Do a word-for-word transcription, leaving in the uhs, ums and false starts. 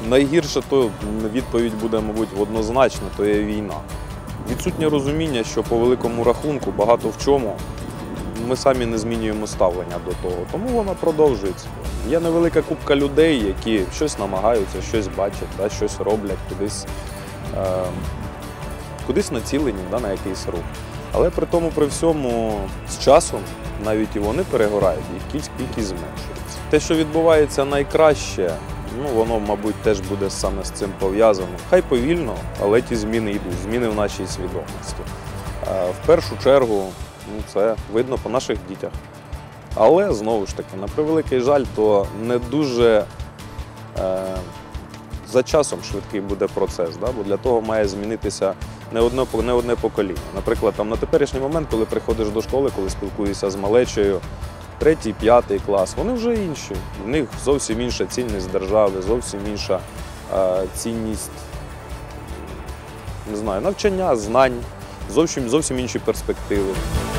Найгірше, то відповідь буде, мабуть, однозначна, то є війна. Відсутнє розуміння, що по великому рахунку багато в чому ми самі не змінюємо ставлення до того, тому вона продовжується. Є невелика купка людей, які щось намагаються, щось бачать, да, щось роблять, кудись, е, кудись націлені, да, на якийсь рух. Але при тому, при всьому, з часом навіть і вони перегорають, і кількість зменшується. Те, що відбувається найкраще, ну, воно, мабуть, теж буде саме з цим пов'язано. Хай повільно, але ті зміни йдуть, зміни в нашій свідомості. В першу чергу, ну, це видно по наших дітях. Але, знову ж таки, на превеликий жаль, то не дуже е, за часом швидкий буде процес, да? Бо для того має змінитися не одне, не одне покоління. Наприклад, там, на теперішній момент, коли приходиш до школи, коли спілкуєшся з малечею, третій, п'ятий клас, вони вже інші. В них зовсім інша цінність держави, зовсім інша е, цінність, не знаю, навчання, знань, зовсім, зовсім інші перспективи.